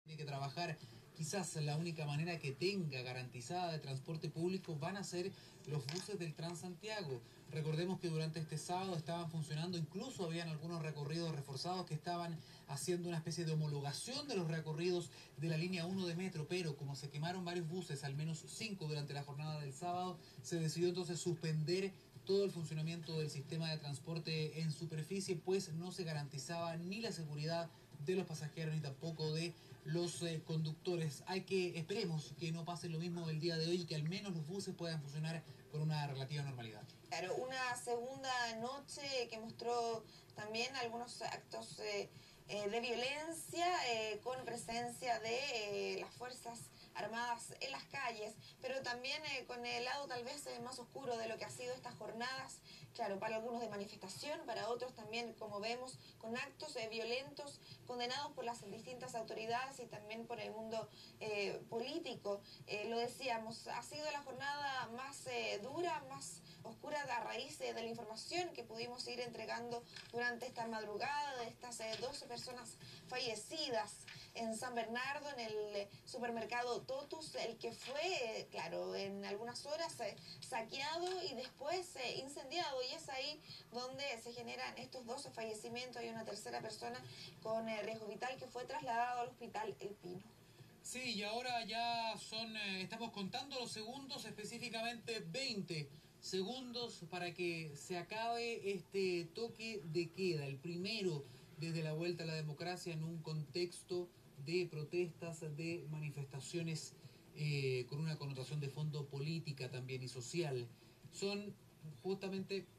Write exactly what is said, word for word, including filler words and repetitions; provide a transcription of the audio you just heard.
Tiene que trabajar. Quizás la única manera que tenga garantizada de transporte público van a ser los buses del Transantiago. Recordemos que durante este sábado estaban funcionando, incluso habían algunos recorridos reforzados que estaban haciendo una especie de homologación de los recorridos de la línea uno de metro, pero como se quemaron varios buses, al menos cinco durante la jornada del sábado, se decidió entonces suspender todo el funcionamiento del sistema de transporte en superficie, pues no se garantizaba ni la seguridad de los pasajeros ni tampoco de los eh, conductores. Hay que, esperemos que no pase lo mismo el día de hoy y que al menos los buses puedan funcionar con una relativa normalidad. Claro, una segunda noche que mostró también algunos actos eh, eh, de violencia eh, con presencia de eh, las Fuerzas Armadas en las calles, pero también eh, con el lado tal vez eh, más oscuro de lo que ha sido estas jornadas, claro, para algunos de manifestación, para otros también, como vemos, con actos eh, violentos condenados por las distintas autoridades y también por el mundo eh, político. Eh, lo decíamos, ha sido la jornada más eh, dura, más oscura a raíz eh, de la información que pudimos ir entregando durante esta madrugada de estas eh, doce personas fallecidas en San Bernardo, en el eh, supermercado Totus, el que fue, eh, claro, en algunas horas eh, saqueado y después eh, incendiado, y es ahí donde se generan estos doce fallecimientos y una tercera persona con eh, riesgo vital que fue trasladado al hospital El Pino. Sí, y ahora ya son, eh, estamos contando los segundos, específicamente veinte segundos para que se acabe este toque de queda, el primero desde la vuelta a la democracia en un contexto de protestas, de manifestaciones eh, con una connotación de fondo política también y social. Son justamente